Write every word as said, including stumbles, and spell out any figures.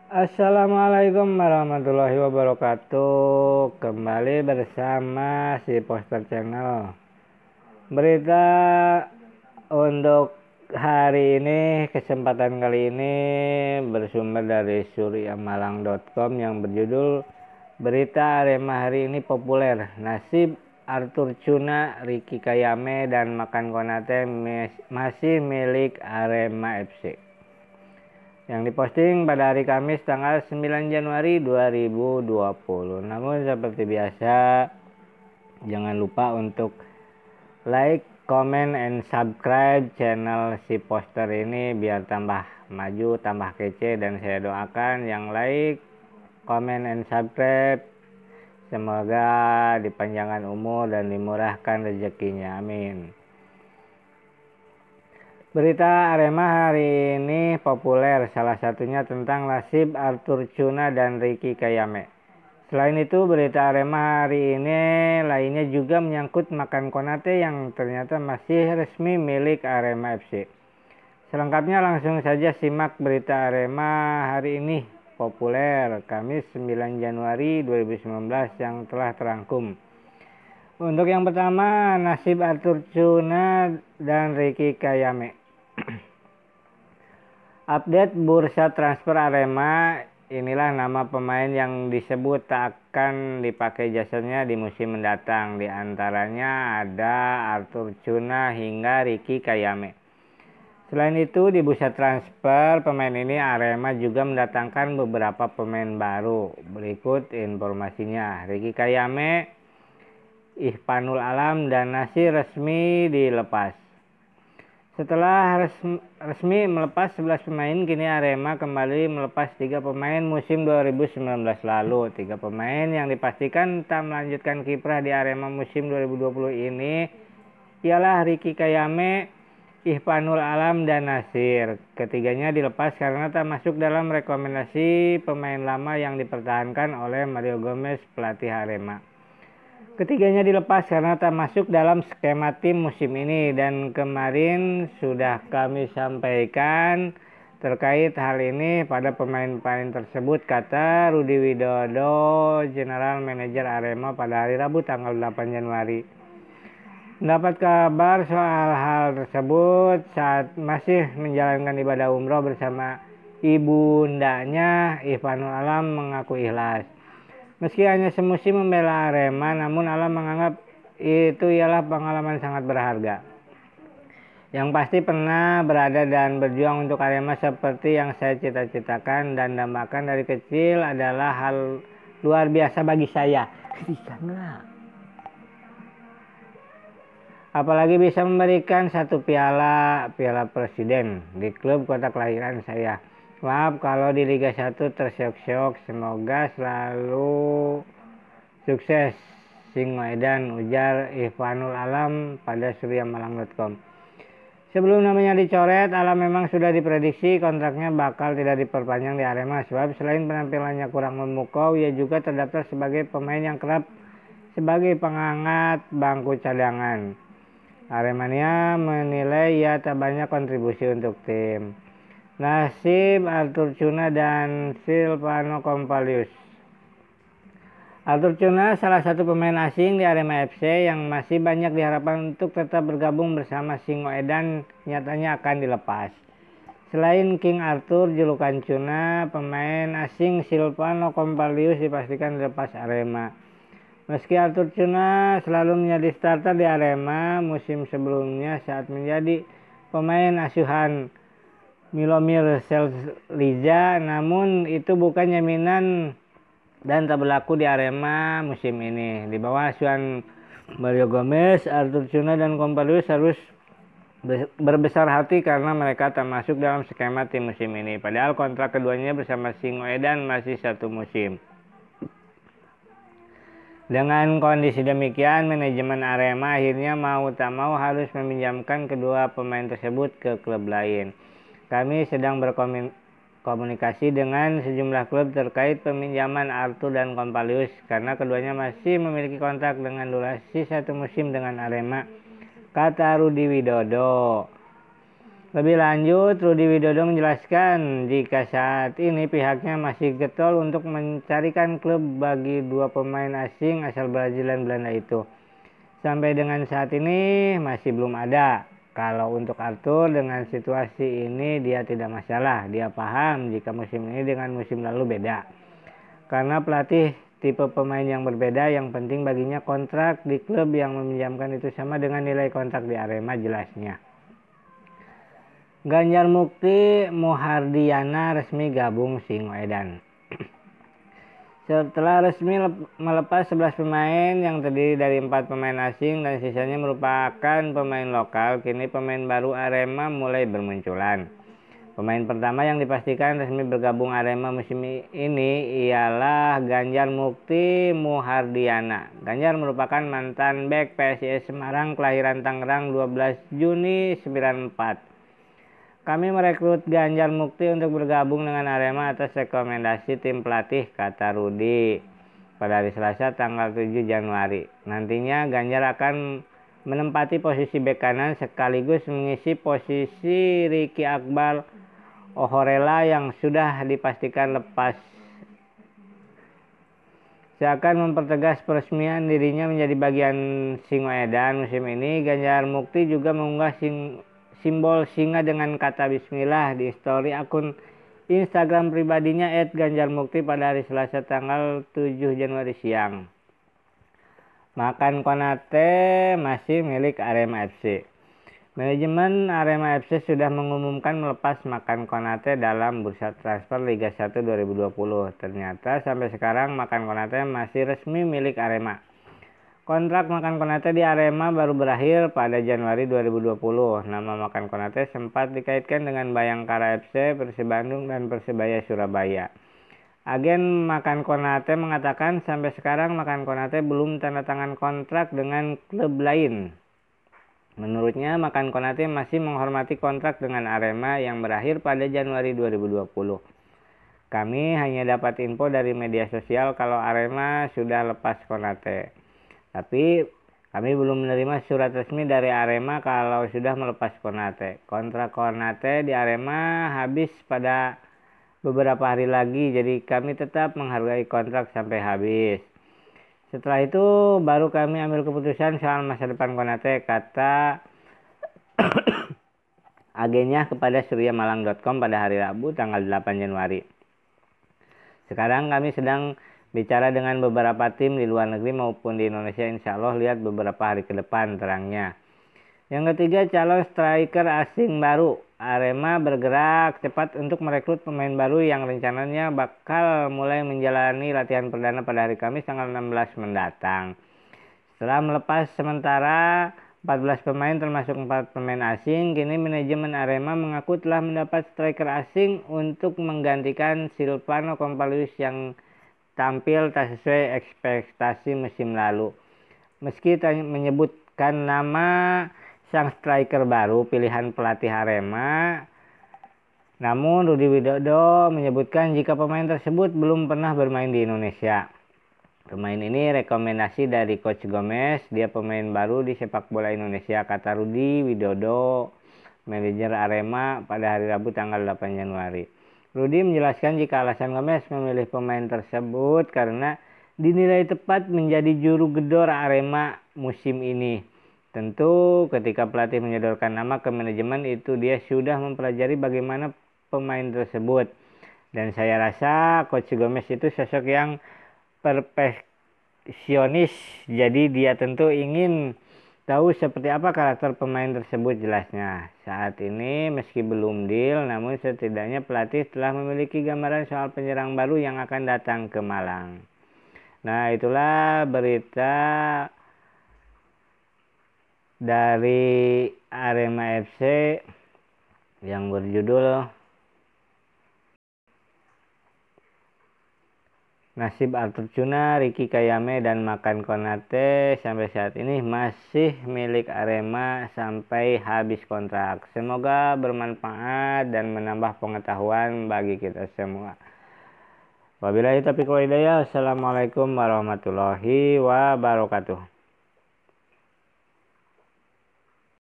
Assalamualaikum warahmatullahi wabarakatuh. Kembali bersama si Poster Channel. Berita untuk hari ini, kesempatan kali ini bersumber dari suryamalang dot com yang berjudul Berita Arema hari ini populer. Nasib Arthur Cuna, Ricky Kayame, dan Makan Konate masih milik Arema F C. Yang diposting pada hari Kamis tanggal sembilan Januari dua ribu dua puluh. Namun seperti biasa, jangan lupa untuk like, comment, and subscribe channel si Poster ini biar tambah maju, tambah kece, dan saya doakan yang like, comment, and subscribe semoga dipanjangkan umur dan dimurahkan rezekinya, amin. Berita Arema hari ini populer, salah satunya tentang nasib Arthur Cuna dan Ricky Kayame. Selain itu, berita Arema hari ini lainnya juga menyangkut Makan Konate yang ternyata masih resmi milik Arema F C. Selengkapnya langsung saja simak berita Arema hari ini populer, Kamis sembilan Januari dua ribu sembilan belas yang telah terangkum. Untuk yang pertama, nasib Arthur Cuna dan Ricky Kayame. Update bursa transfer Arema, inilah nama pemain yang disebut tak akan dipakai jasanya di musim mendatang. Di antaranya ada Arthur Cuna hingga Ricky Kayame. Selain itu, di bursa transfer pemain ini Arema juga mendatangkan beberapa pemain baru. Berikut informasinya. Ricky Kayame, Ihpanul Alam, dan Nasir resmi dilepas. Setelah resmi, resmi melepas sebelas pemain, kini Arema kembali melepas tiga pemain musim dua ribu sembilan belas lalu. Tiga pemain yang dipastikan tak melanjutkan kiprah di Arema musim dua ribu dua puluh ini ialah Ricky Kayame, Ihpanul Alam, dan Nasir. Ketiganya dilepas karena tak masuk dalam rekomendasi pemain lama yang dipertahankan oleh Mario Gomez, pelatih Arema. Ketiganya dilepas karena tak masuk dalam skema tim musim ini, dan kemarin sudah kami sampaikan terkait hal ini pada pemain-pemain tersebut, kata Rudi Widodo, General Manager Arema pada hari Rabu tanggal delapan Januari. Mendapat kabar soal hal tersebut saat masih menjalankan ibadah umroh bersama ibundanya, Ihpanul Alam mengaku ikhlas. Meski hanya semusim membela Arema, namun Alam menganggap itu ialah pengalaman sangat berharga. Yang pasti pernah berada dan berjuang untuk Arema seperti yang saya cita-citakan dan dambakan dari kecil adalah hal luar biasa bagi saya. Apalagi bisa memberikan satu piala, piala presiden di klub kota kelahiran saya. Maaf kalau di Liga satu tersyok-syok, semoga selalu sukses Singoedan, ujar Ihpanul Alam pada suryamalang dot com. Sebelum namanya dicoret, Alam memang sudah diprediksi kontraknya bakal tidak diperpanjang di Arema, sebab selain penampilannya kurang memukau, ia juga terdaftar sebagai pemain yang kerap sebagai penghangat bangku cadangan. Aremania menilai ia tak banyak kontribusi untuk tim. Nasib Arthur Cuna dan Silvano Kompalius. Arthur Cuna salah satu pemain asing di Arema F C yang masih banyak diharapkan untuk tetap bergabung bersama Singoedan, nyatanya akan dilepas. Selain King Arthur, julukan Cuna, pemain asing Silvano Kompalius dipastikan dilepas Arema. Meski Arthur Cuna selalu menjadi starter di Arema musim sebelumnya saat menjadi pemain asuhan Milomir Selija, namun itu bukan jaminan dan tak berlaku di Arema musim ini. Di bawah asuhan Mario Gomez, Arthur Cuna dan Kompalius harus berbesar hati karena mereka tak masuk dalam skema tim musim ini. Padahal kontrak keduanya bersama Singoedan masih satu musim. Dengan kondisi demikian, manajemen Arema akhirnya mau tak mau harus meminjamkan kedua pemain tersebut ke klub lain. Kami sedang berkomunikasi dengan sejumlah klub terkait peminjaman Arthur dan Kompalius karena keduanya masih memiliki kontrak dengan durasi satu musim dengan Arema, kata Rudi Widodo. Lebih lanjut, Rudi Widodo menjelaskan jika saat ini pihaknya masih getol untuk mencarikan klub bagi dua pemain asing asal Brazil dan Belanda itu. Sampai dengan saat ini masih belum ada. Kalau untuk Arthur, dengan situasi ini dia tidak masalah. Dia paham jika musim ini dengan musim lalu beda. Karena pelatih tipe pemain yang berbeda, yang penting baginya kontrak di klub yang meminjamkan itu sama dengan nilai kontrak di Arema, jelasnya. Ganjar Mukti Muhardiana resmi gabung Singoedan. Setelah resmi melepas sebelas pemain yang terdiri dari empat pemain asing dan sisanya merupakan pemain lokal, kini pemain baru Arema mulai bermunculan. Pemain pertama yang dipastikan resmi bergabung Arema musim ini ialah Ganjar Mukti Muhardiana. Ganjar merupakan mantan bek P S I S Semarang kelahiran Tangerang dua belas Juni sembilan puluh empat. Kami merekrut Ganjar Mukti untuk bergabung dengan Arema atas rekomendasi tim pelatih, kata Rudi pada hari Selasa tanggal tujuh Januari. Nantinya Ganjar akan menempati posisi bek kanan sekaligus mengisi posisi Ricky Akbar Ohorela yang sudah dipastikan lepas. Seakan mempertegas peresmian dirinya menjadi bagian Singoedan musim ini, Ganjar Mukti juga mengunggah sing simbol singa dengan kata bismillah di story akun Instagram pribadinya et ganjar mukti pada hari Selasa tanggal tujuh Januari siang. Makan Konate masih milik Arema F C. Manajemen Arema F C sudah mengumumkan melepas Makan Konate dalam bursa transfer Liga satu dua ribu dua puluh. Ternyata sampai sekarang Makan Konate masih resmi milik Arema. Kontrak Makan Konate di Arema baru berakhir pada Januari dua ribu dua puluh. Nama Makan Konate sempat dikaitkan dengan Bayangkara F C, Persib Bandung, dan Persebaya Surabaya. Agen Makan Konate mengatakan sampai sekarang Makan Konate belum tanda tangan kontrak dengan klub lain. Menurutnya Makan Konate masih menghormati kontrak dengan Arema yang berakhir pada Januari dua ribu dua puluh. Kami hanya dapat info dari media sosial kalau Arema sudah lepas Konate. Tapi kami belum menerima surat resmi dari Arema kalau sudah melepas Konate. Kontrak Konate di Arema habis pada beberapa hari lagi, jadi kami tetap menghargai kontrak sampai habis. Setelah itu baru kami ambil keputusan soal masa depan Konate, kata agennya kepada surya malang dot com pada hari Rabu tanggal delapan Januari. Sekarang kami sedang bicara dengan beberapa tim di luar negeri maupun di Indonesia, insya Allah lihat beberapa hari ke depan, terangnya. Yang ketiga, calon striker asing baru. Arema bergerak cepat untuk merekrut pemain baru yang rencananya bakal mulai menjalani latihan perdana pada hari Kamis tanggal enam belas mendatang. Setelah melepas sementara empat belas pemain termasuk empat pemain asing, kini manajemen Arema mengaku telah mendapat striker asing untuk menggantikan Silvano Kompalius yang tampil tak sesuai ekspektasi musim lalu. Meski tak menyebutkan nama sang striker baru pilihan pelatih Arema, namun Rudi Widodo menyebutkan jika pemain tersebut belum pernah bermain di Indonesia. Pemain ini rekomendasi dari Coach Gomez, dia pemain baru di sepak bola Indonesia, kata Rudi Widodo, manajer Arema pada hari Rabu tanggal delapan Januari. Rudi menjelaskan jika alasan Gomez memilih pemain tersebut karena dinilai tepat menjadi juru gedor Arema musim ini. Tentu ketika pelatih menyodorkan nama ke manajemen itu dia sudah mempelajari bagaimana pemain tersebut. Dan saya rasa Coach Gomez itu sosok yang perfeksionis, jadi dia tentu ingin tahu seperti apa karakter pemain tersebut, jelasnya. Saat ini meski belum deal, namun setidaknya pelatih telah memiliki gambaran soal penyerang baru yang akan datang ke Malang. Nah, itulah berita dari Arema F C yang berjudul Nasib Arthur Cuna, Ricky Kayame, dan Makan Konate sampai saat ini masih milik Arema sampai habis kontrak. Semoga bermanfaat dan menambah pengetahuan bagi kita semua. Wabillahi taufiq wal hidayah. Wassalamualaikum warahmatullahi wabarakatuh.